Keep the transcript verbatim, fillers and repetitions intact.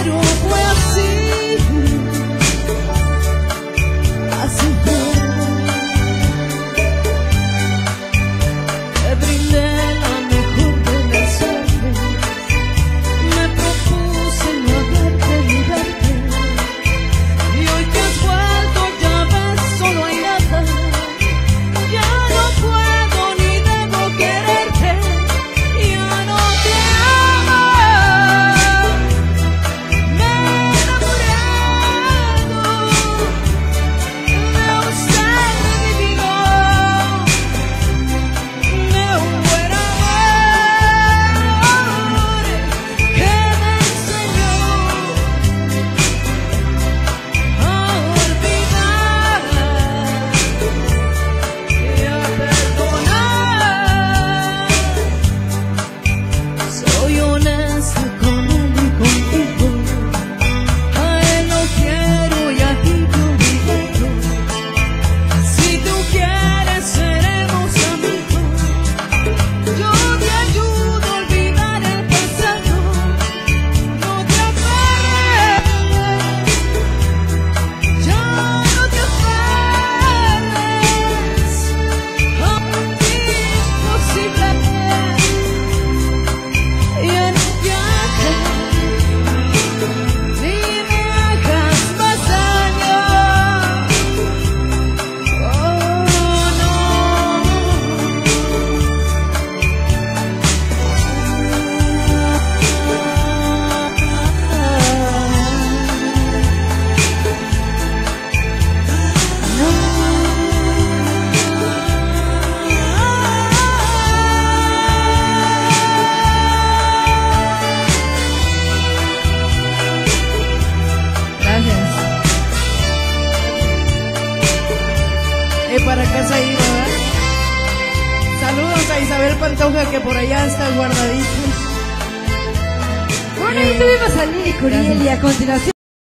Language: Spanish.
pero fue así, así fue. Te brindé la mejor de las suertes, me propuse no verte ni verte, y hoy que has vuelto ya ves, solo hay nada. Ya no puedo ni debo quererte, ya no te amo. Me he enamorado de un ser divino, de un buen amor que me enseñó a olvidar y a perdonar. Soy honesta con él y contigo, a él lo quiero y a ti te olvido. Si tú quieres seremos amigos, yo te ayudo a olvidar el pasado. No te aferres, ya no te aferres a un imposible. Y en un viaje ni me hagas más daño. Oh no. Gracias. Y para casa ahí, ¿verdad? Saludos a Isabel Pantoja, que por allá está guardadita. Bueno, ahí tuvimos a Lili Curiel y a continuación